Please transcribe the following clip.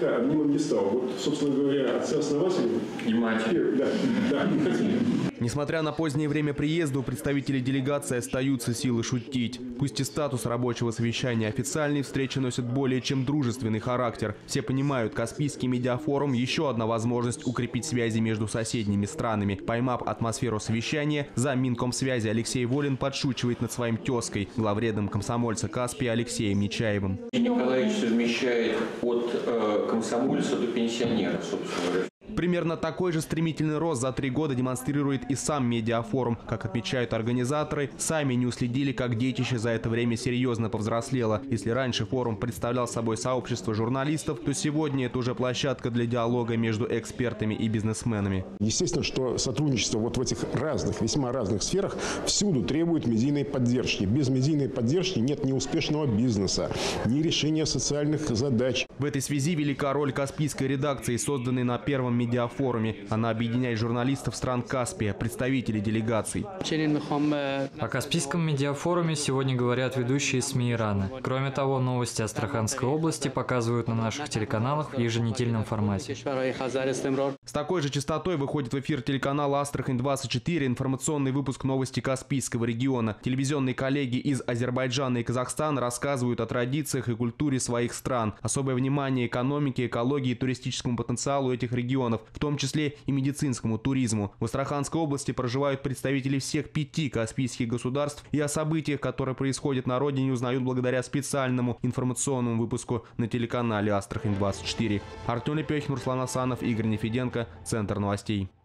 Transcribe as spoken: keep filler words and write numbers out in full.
проекта одним не стал. Вот, собственно говоря, отцы-основатели и матери. Да, да. Несмотря на позднее время приезда, у представителей делегации остаются силы шутить. Пусть и статус рабочего совещания официальный, встречи носят более чем дружественный характер. Все понимают, Каспийский медиафорум – еще одна возможность укрепить связи между соседними странами. Поймав атмосферу совещания, зам Минкомсвязи Алексей Волин подшучивает над своим тезкой, главредом комсомольца Каспия Алексеем Нечаевым. Николаевич совмещает от э, комсомольца до пенсионера, собственно говоря. Примерно такой же стремительный рост за три года демонстрирует и сам медиафорум. Как отмечают организаторы, сами не уследили, как детище за это время серьезно повзрослело. Если раньше форум представлял собой сообщество журналистов, то сегодня это уже площадка для диалога между экспертами и бизнесменами. Естественно, что сотрудничество вот в этих разных, весьма разных сферах всюду требует медийной поддержки. Без медийной поддержки нет ни успешного бизнеса, ни решения социальных задач. В этой связи велика роль Каспийской редакции, созданной на первом медиафоруме. Она объединяет журналистов стран Каспия, представителей делегаций. О Каспийском медиафоруме сегодня говорят ведущие СМИ Ирана. Кроме того, новости Астраханской области показывают на наших телеканалах в еженедельном формате. С такой же частотой выходит в эфир телеканала Астрахань двадцать четыре информационный выпуск новости Каспийского региона. Телевизионные коллеги из Азербайджана и Казахстана рассказывают о традициях и культуре своих стран. Особое внимание экономике, экологии и туристическому потенциалу этих регионов, в том числе и медицинскому туризму. В Астраханской области проживают представители всех пяти каспийских государств, и о событиях, которые происходят на родине, узнают благодаря специальному информационному выпуску на телеканале Астрахань двадцать четыре. Артем Лепехин, Руслан Асанов, Игорь Нефеденко, Центр новостей.